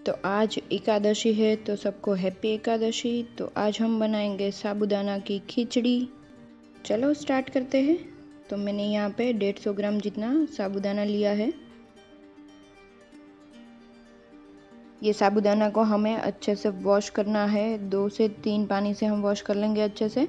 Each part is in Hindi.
तो आज एकादशी है, तो सबको हैप्पी एकादशी। तो आज हम बनाएंगे साबूदाना की खिचड़ी। चलो स्टार्ट करते हैं। तो मैंने यहाँ पे 150 ग्राम जितना साबूदाना लिया है। ये साबूदाना को हमें अच्छे से वॉश करना है। 2 से 3 पानी से हम वॉश कर लेंगे अच्छे से।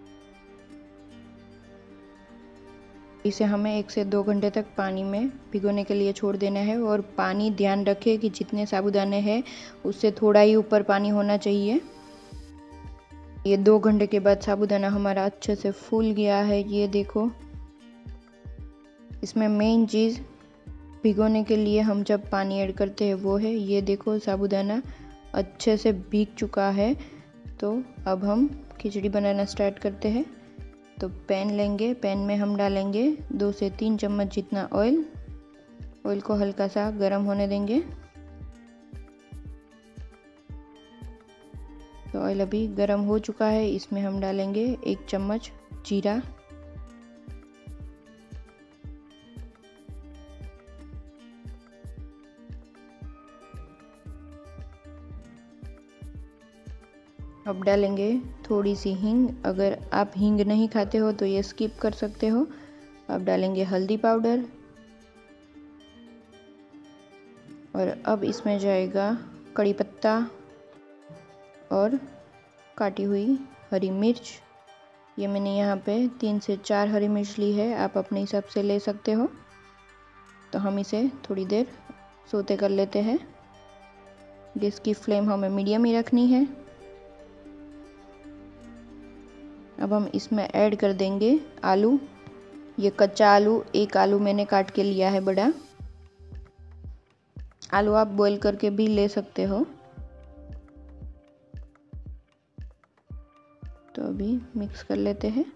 इसे हमें 1 से 2 घंटे तक पानी में भिगोने के लिए छोड़ देना है। और पानी ध्यान रखें कि जितने साबूदाने हैं उससे थोड़ा ही ऊपर पानी होना चाहिए। ये 2 घंटे के बाद साबूदाना हमारा अच्छे से फूल गया है। ये देखो, इसमें मेन चीज़ भिगोने के लिए हम जब पानी ऐड करते हैं वो है, ये देखो साबूदाना अच्छे से भीग चुका है। तो अब हम खिचड़ी बनाना स्टार्ट करते हैं। तो पैन लेंगे, पैन में हम डालेंगे 2 से 3 चम्मच जितना ऑयल। ऑयल को हल्का सा गर्म होने देंगे। तो ऑयल अभी गर्म हो चुका है। इसमें हम डालेंगे 1 चम्मच जीरा, अब डालेंगे थोड़ी सी हींग। अगर आप हींग नहीं खाते हो तो ये स्किप कर सकते हो। अब डालेंगे हल्दी पाउडर, और अब इसमें जाएगा कड़ी पत्ता और काटी हुई हरी मिर्च। ये मैंने यहाँ पे 3 से 4 हरी मिर्च ली है, आप अपने हिसाब से ले सकते हो। तो हम इसे थोड़ी देर सोते कर लेते हैं। गैस की फ्लेम हमें मीडियम ही रखनी है। अब हम इसमें ऐड कर देंगे आलू। ये कच्चा आलू, 1 आलू मैंने काट के लिया है बड़ा। आलू आप बॉईल करके भी ले सकते हो। तो अभी मिक्स कर लेते हैं।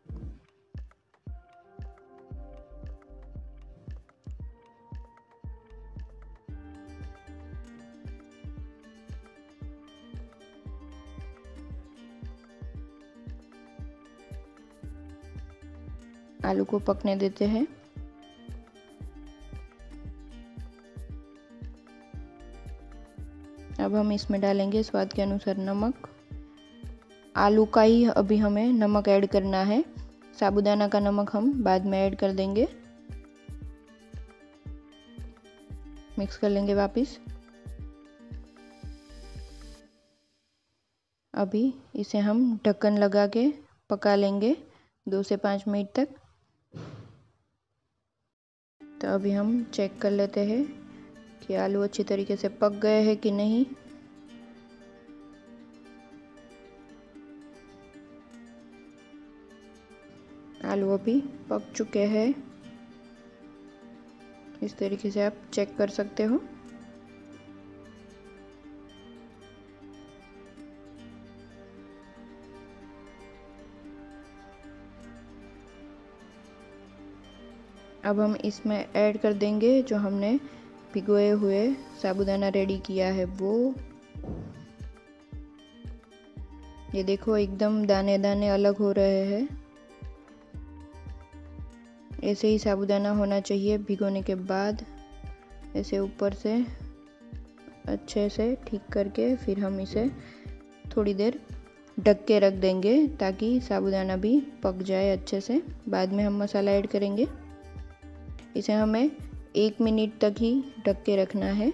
आलू को पकने देते हैं। अब हम इसमें डालेंगे स्वाद के अनुसार नमक। आलू का ही अभी हमें नमक ऐड करना है, साबूदाना का नमक हम बाद में ऐड कर देंगे। मिक्स कर लेंगे वापस। अभी इसे हम ढक्कन लगा के पका लेंगे 2 से 5 मिनट तक। तो अभी हम चेक कर लेते हैं कि आलू अच्छी तरीके से पक गए हैं कि नहीं। आलू अभी पक चुके हैं, इस तरीके से आप चेक कर सकते हो। अब हम इसमें ऐड कर देंगे जो हमने भिगोए हुए साबूदाना रेडी किया है वो। ये देखो एकदम दाने दाने अलग हो रहे हैं। ऐसे ही साबूदाना होना चाहिए भिगोने के बाद। ऐसे ऊपर से अच्छे से ठीक करके फिर हम इसे थोड़ी देर ढक के रख देंगे ताकि साबूदाना भी पक जाए अच्छे से। बाद में हम मसाला ऐड करेंगे। इसे हमें 1 मिनट तक ही ढक के रखना है।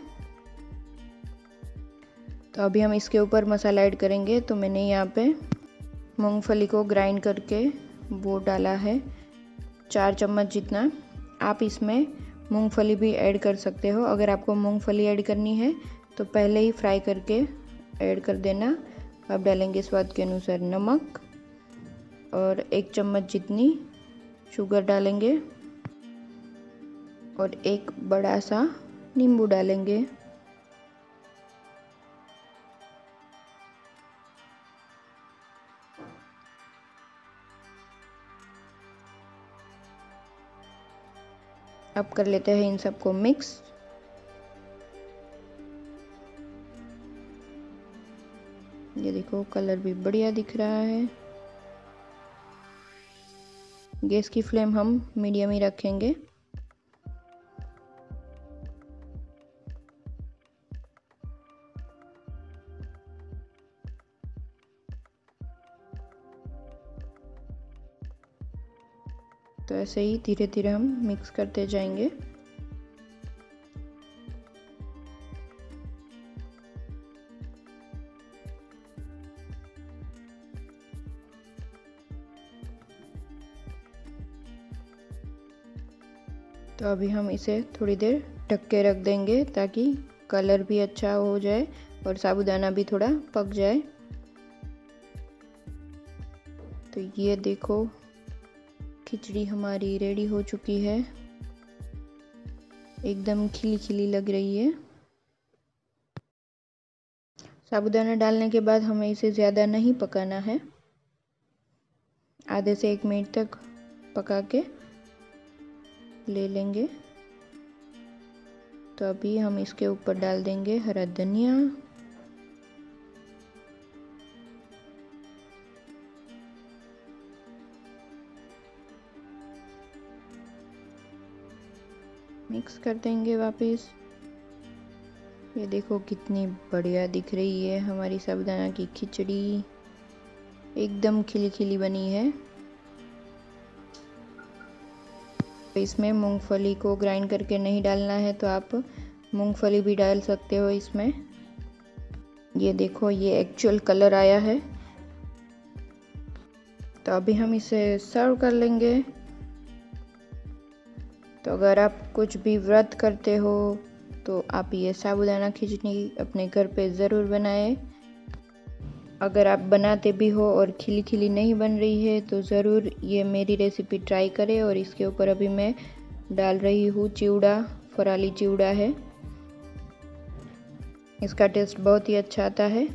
तो अभी हम इसके ऊपर मसाला ऐड करेंगे। तो मैंने यहाँ पे मूंगफली को ग्राइंड करके वो डाला है 4 चम्मच जितना। आप इसमें मूंगफली भी ऐड कर सकते हो। अगर आपको मूंगफली ऐड करनी है तो पहले ही फ्राई करके ऐड कर देना। अब डालेंगे स्वाद के अनुसार नमक, और 1 चम्मच जितनी शुगर डालेंगे, और 1 बड़ा सा नींबू डालेंगे। अब कर लेते हैं इन सबको मिक्स। ये देखो कलर भी बढ़िया दिख रहा है। गैस की फ्लेम हम मीडियम ही रखेंगे। तो ऐसे ही धीरे धीरे हम मिक्स करते जाएंगे। तो अभी हम इसे थोड़ी देर ढक के रख देंगे ताकि कलर भी अच्छा हो जाए और साबूदाना भी थोड़ा पक जाए। तो ये देखो खिचड़ी हमारी रेडी हो चुकी है, एकदम खिली खिली लग रही है। साबूदाना डालने के बाद हमें इसे ज़्यादा नहीं पकाना है, आधे से 1 मिनट तक पका के ले लेंगे। तो अभी हम इसके ऊपर डाल देंगे हरा धनिया, मिक्स कर देंगे वापस। ये देखो कितनी बढ़िया दिख रही है हमारी साबूदाना की खिचड़ी, एकदम खिली खिली बनी है। इसमें मूंगफली को ग्राइंड करके नहीं डालना है तो आप मूंगफली भी डाल सकते हो इसमें। ये देखो ये एक्चुअल कलर आया है। तो अभी हम इसे सर्व कर लेंगे। तो अगर आप कुछ भी व्रत करते हो तो आप ये साबूदाना खिचड़ी अपने घर पे ज़रूर बनाएं। अगर आप बनाते भी हो और खिली खिली नहीं बन रही है तो ज़रूर ये मेरी रेसिपी ट्राई करें। और इसके ऊपर अभी मैं डाल रही हूँ चिवड़ा, फराली चिवड़ा है, इसका टेस्ट बहुत ही अच्छा आता है।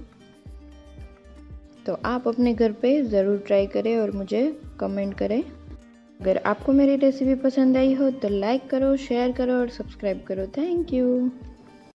तो आप अपने घर पे ज़रूर ट्राई करें और मुझे कमेंट करें। अगर आपको मेरी रेसिपी पसंद आई हो तो लाइक करो, शेयर करो और सब्सक्राइब करो। Thank you.